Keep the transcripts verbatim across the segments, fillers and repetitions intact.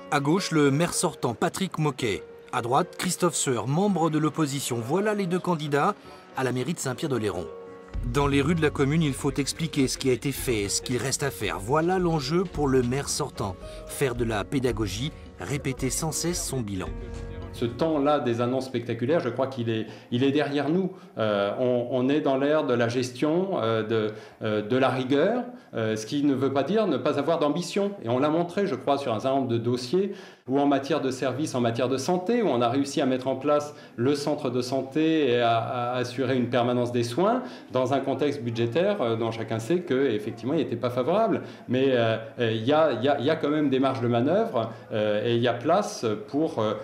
À gauche, le maire sortant, Patrick Moquet. À droite, Christophe Soeur, membre de l'opposition. Voilà les deux candidats à la mairie de Saint-Pierre-de-Léron. Dans les rues de la commune, il faut expliquer ce qui a été fait et ce qu'il reste à faire. Voilà l'enjeu pour le maire sortant. Faire de la pédagogie, répéter sans cesse son bilan. Ce temps-là des annonces spectaculaires, je crois qu'il est, il est derrière nous. Euh, on, on est dans l'ère de la gestion, euh, de, euh, de la rigueur, euh, ce qui ne veut pas dire ne pas avoir d'ambition. Et on l'a montré, je crois, sur un certain nombre de dossiers, ou en matière de services, en matière de santé, où on a réussi à mettre en place le centre de santé et à, à assurer une permanence des soins, dans un contexte budgétaire euh, dont chacun sait qu'effectivement, il n'était pas favorable. Mais il euh, y, a, y, a, y a quand même des marges de manœuvre euh, et il y a place pour... Euh,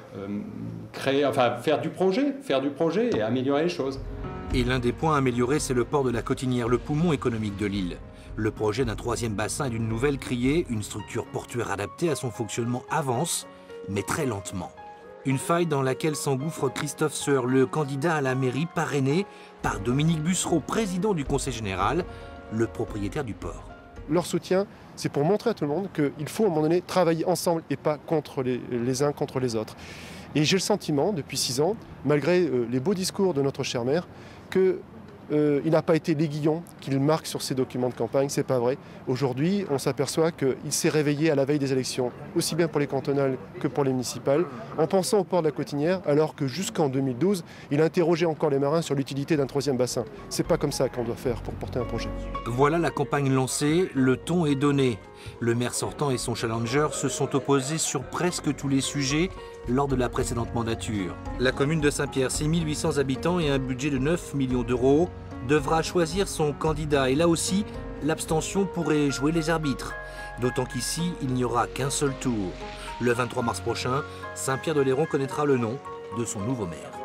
Créer, enfin, faire du projet, faire du projet et améliorer les choses. Et l'un des points améliorés, c'est le port de la Cotinière, le poumon économique de l'île. Le projet d'un troisième bassin et d'une nouvelle criée, une structure portuaire adaptée à son fonctionnement avance, mais très lentement. Une faille dans laquelle s'engouffre Christophe Soeur, le candidat à la mairie parrainé par Dominique Bussereau, président du conseil général, le propriétaire du port. Leur soutien, c'est pour montrer à tout le monde qu'il faut à un moment donné travailler ensemble et pas contre les, les uns contre les autres. Et j'ai le sentiment, depuis six ans, malgré euh, les beaux discours de notre cher maire, qu'il euh, n'a pas été l'aiguillon qu'il marque sur ses documents de campagne. C'est pas vrai. Aujourd'hui, on s'aperçoit qu'il s'est réveillé à la veille des élections, aussi bien pour les cantonales que pour les municipales, en pensant au port de la Cotinière, alors que jusqu'en deux mille douze, il interrogeait encore les marins sur l'utilité d'un troisième bassin. C'est pas comme ça qu'on doit faire pour porter un projet. Voilà la campagne lancée, le ton est donné. Le maire sortant et son challenger se sont opposés sur presque tous les sujets lors de la précédente mandature. La commune de Saint-Pierre, six mille huit cents habitants et un budget de neuf millions d'euros, devra choisir son candidat. Et là aussi, l'abstention pourrait jouer les arbitres. D'autant qu'ici, il n'y aura qu'un seul tour. Le vingt-trois mars prochain, Saint-Pierre-de-Léron connaîtra le nom de son nouveau maire.